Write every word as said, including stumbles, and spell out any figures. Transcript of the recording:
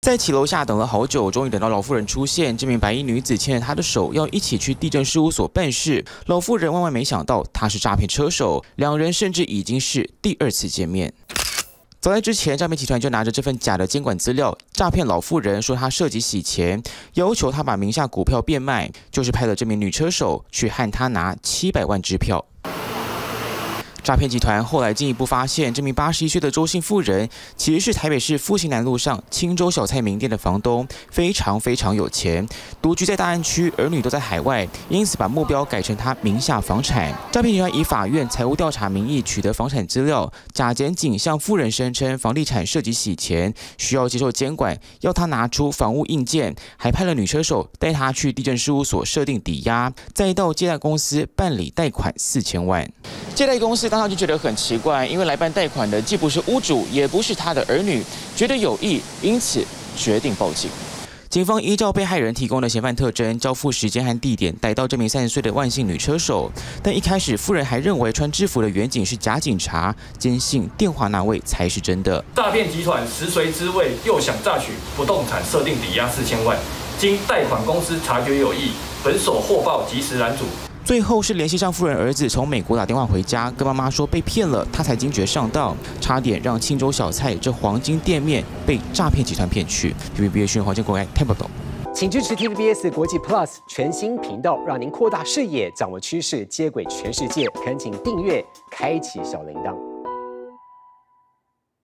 在骑楼下等了好久，终于等到老妇人出现。这名白衣女子牵着她的手，要一起去地政事务所办事。老妇人万万没想到，她是诈骗车手，两人甚至已经是第二次见面。 早在之前，诈骗集团就拿着这份假的监管资料诈骗老妇人，说她涉及洗钱，要求她把名下股票变卖，就是派了这名女车手去和她拿七百万支票。 诈骗集团后来进一步发现，这名八十一岁的周姓妇人其实是台北市复兴南路上青州小菜名店的房东，非常非常有钱，独居在大安区，儿女都在海外，因此把目标改成他名下房产。诈骗集团以法院财务调查名义取得房产资料，假检警向妇人声称房地产涉及洗钱，需要接受监管，要他拿出房屋印鉴，还派了女车手带他去地政事务所设定抵押，再到借贷公司办理贷款四千万。 借贷公司当时就觉得很奇怪，因为来办贷款的既不是屋主，也不是他的儿女，觉得有异，因此决定报警。警方依照被害人提供的嫌犯特征、交付时间和地点，逮到这名三十岁的万姓女车手。但一开始，妇人还认为穿制服的员警是假警察，坚信电话那位才是真的。 诈骗集团食髓知味，又想榨取不动产设定抵押四千万，经贷款公司察觉有异，本所获报及时拦阻。 最后是联系上妇人儿子从美国打电话回家，跟妈妈说被骗了，他才惊觉上当，差点让青州小菜这黄金店面被诈骗集团骗去。T V B S 新闻黄建国看不懂， 请支持 T V B S 国际 Plus 全新频道，让您扩大视野，掌握趋势，接轨全世界。恳请订阅，开启小铃铛。